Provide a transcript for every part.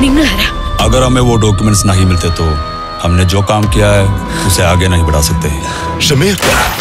നിങ്ങളാരാ? अगर हमें वो डॉक्यूमेंट्स नहीं मिलते तो हमने जो काम किया है उसे आगे नहीं बढ़ा सकते। ഷമീർ,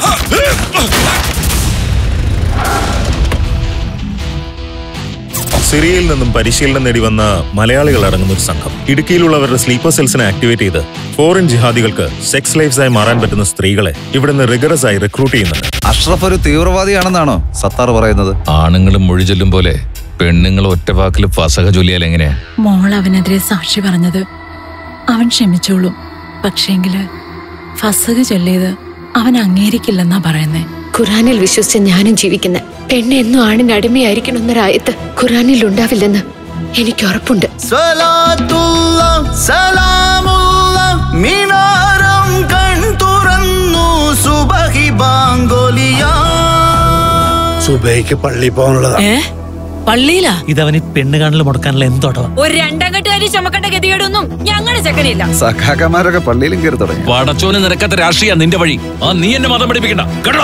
സിറിയയിൽ നിന്നും പരിശീലനം നേടി വന്ന മലയാളികൾ അടങ്ങുന്ന ഒരു സംഘം ഇടുക്കിയിലുള്ളവരുടെ സ്ലീപ്പർ സെൽസിനെ ആക്ടിവേറ്റ് ചെയ്ത് ഫോറിൻ ജിഹാദികൾക്ക് സെക്സ് ലൈഫ്സായി മാറാൻ പറ്റുന്ന സ്ത്രീകളെ ഇവിടുന്ന് റിഗറസ് ആയി റിക്രൂട്ട് ചെയ്യുന്നുണ്ട്. അഷ്റഫ് ഒരു തീവ്രവാദിയാണെന്നാണോ സത്താർ പറയുന്നത്? ആണുങ്ങളും മൊഴി ചൊല്ലും പോലെ പെണ്ണുങ്ങൾ ഒറ്റവാക്കിൽ ഫസഹ ചൊല്ലിയാൽ എങ്ങനെയാ? മോൾ അവനെതിരെ സാക്ഷി പറഞ്ഞത് അവൻ ക്ഷമിച്ചോളും. പക്ഷേങ്കില് ഫസഹ ചൊല്ലിയത് അവൻ അംഗീകരിക്കില്ലെന്നാ പറയുന്നേ. ഖുറാനിൽ വിശ്വസിച്ച് ഞാനും ജീവിക്കുന്ന പെണ്ണ് എന്നും ആണിന് അടിമയായിരിക്കണമെന്നൊരായത്ത് ഖുറാനിൽ ഉണ്ടാവില്ലെന്ന് എനിക്ക് ഉറപ്പുണ്ട്. സുബൈക്ക് പള്ളി പോകാനുള്ളതാ. പള്ളിയിലാ? ഇതവന് പെണ്ണ് കാണൽ മുടക്കാനുള്ള എന്തോട്ടോ? ഒരു രണ്ടംകെട്ടുകാരി ചുമക്കേണ്ട ഗതികേടൊന്നും ഞങ്ങളുടെ ചെക്കനില്ല. സഖാക്കന്മാരൊക്കെ പള്ളിയിലും കയറി തുടങ്ങി. പടച്ചോന് നിരക്കാത്ത രാഷ്ട്രീയ നിന്റെ വഴി. നീ എന്നെ മതം പഠിപ്പിക്കണ്ട കേട്ടോ.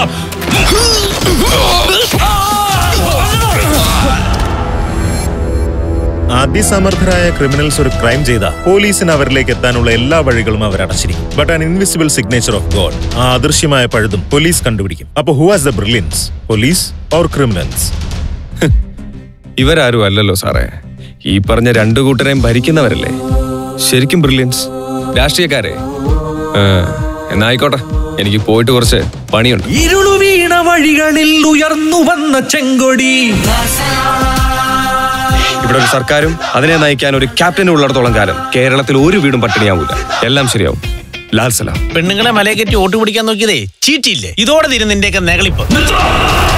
അതിസമർത്ഥരായ ക്രിമിനൽസ് ഒരു ക്രൈം ചെയ്ത പോലീസിന് അവരിലേക്ക് എത്താനുള്ള എല്ലാ വഴികളും അവർ അടച്ചിരിക്കും. But an invisible signature of God, ആ അദൃശ്യമായ പഴുതും പോലീസ് കണ്ടുപിടിക്കും. അപ്പൊ who has the brilliance, police or criminals? ഇവരാരും അല്ലല്ലോ സാറേ, ഈ പറഞ്ഞ രണ്ടു കൂട്ടരെയും ഭരിക്കുന്നവരല്ലേ ശരിക്കും ബ്രില്യൻസ്. രാഷ്ട്രീയക്കാരെ എന്നായിക്കോട്ടെ, എനിക്ക് പോയിട്ട് കുറച്ച് പണിയുണ്ട്. ഇരുളു വീണ വഴികളിൽ ഉയർന്നു വന്ന ചെങ്കൊടി. ഇവിടെ ഒരു സർക്കാരും അതിനെ നയിക്കാൻ ഒരു ക്യാപ്റ്റനും ഉള്ളിടത്തോളം കാലം കേരളത്തിൽ ഒരു വീടും പട്ടിണിയാവൂല. എല്ലാം ശരിയാവും. ലാൽ സലാം. പെണ്ണുങ്ങളെ മലയെ കയറ്റി ഓട്ട് പിടിക്കാൻ നോക്കിയതേ ചീറ്റിയില്ലേ? ഇതോടെ തീരും നിന്റെയൊക്കെ നെകളിപ്പ്.